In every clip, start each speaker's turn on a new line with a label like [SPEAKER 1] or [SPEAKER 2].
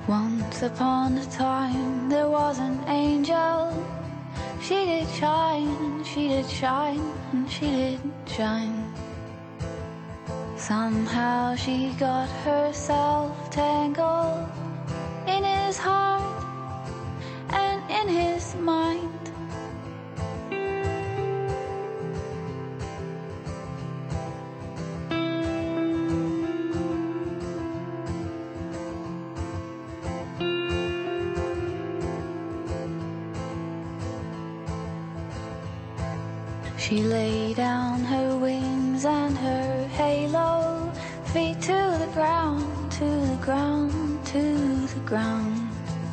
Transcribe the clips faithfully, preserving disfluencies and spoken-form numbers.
[SPEAKER 1] Once upon a time there was an angel. She did shine, she did shine, and she did shine. Somehow she got herself tangled in his heart and in his mind. She lay down her wings and her halo, feet to the ground, to the ground, to the ground.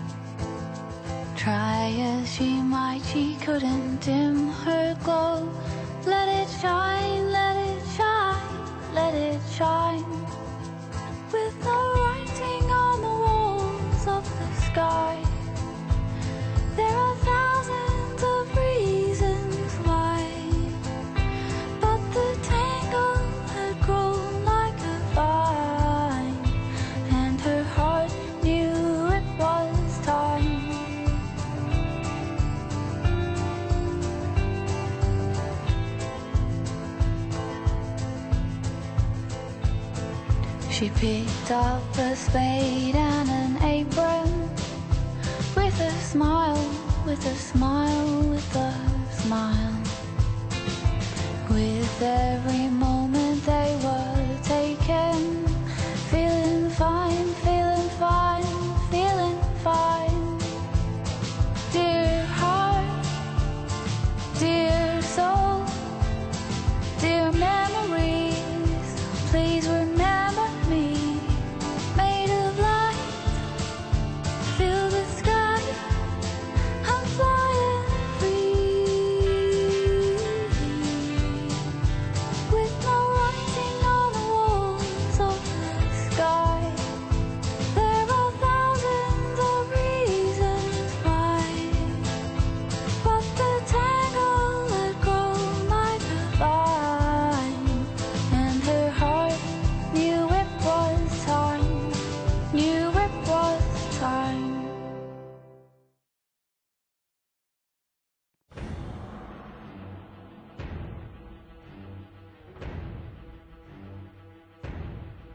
[SPEAKER 1] Try as she might, she couldn't dim her glow. Let it shine, let it shine, let it shine. With no writing on the walls of the sky, there are thousands of reasons why. But the tangle had grown like a vine, and her heart knew it was time. She picked up a spade and an apron, with a smile, with a smile, with a smile. With every moment they were taken, feeling fine, feeling fine, feeling fine. Dear heart, dear